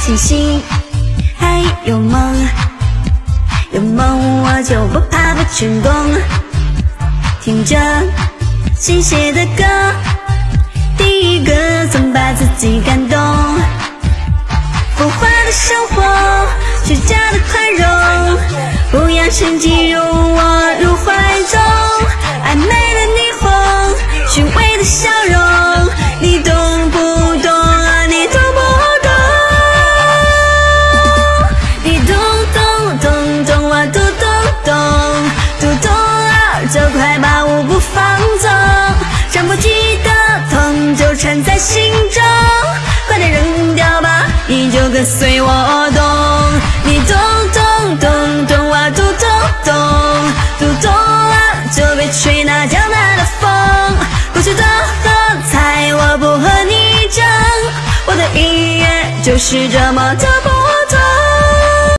清醒，还有梦，有梦我就不怕不成功。听着新写的歌，第一个总把自己感动。浮华的生活，虚假的宽容，不要成绩入我入怀中。暧昧的霓虹，虚伪的笑容，你懂不懂啊？你懂不懂？你懂啊？懂啊？就快把我不放纵，伤不起的痛就缠在心中，快点扔掉吧，你就跟随我动。你懂啊？懂啊？就别吹那江南的风，过去的喝彩我不和你争，我的音乐就是这么的。